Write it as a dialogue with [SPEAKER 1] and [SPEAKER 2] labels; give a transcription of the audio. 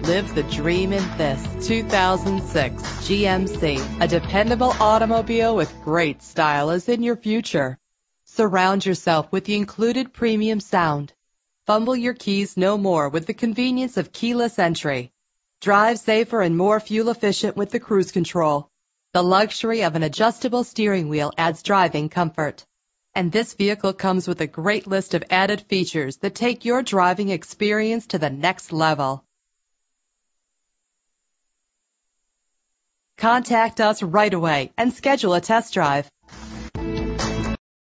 [SPEAKER 1] Live the dream in this 2006 GMC. A dependable automobile with great style is in your future. Surround yourself with the included premium sound. Fumble your keys no more with the convenience of keyless entry. Drive safer and more fuel efficient with the cruise control. The luxury of an adjustable steering wheel adds driving comfort. And this vehicle comes with a great list of added features that take your driving experience to the next level. Contact us right away and schedule a test drive.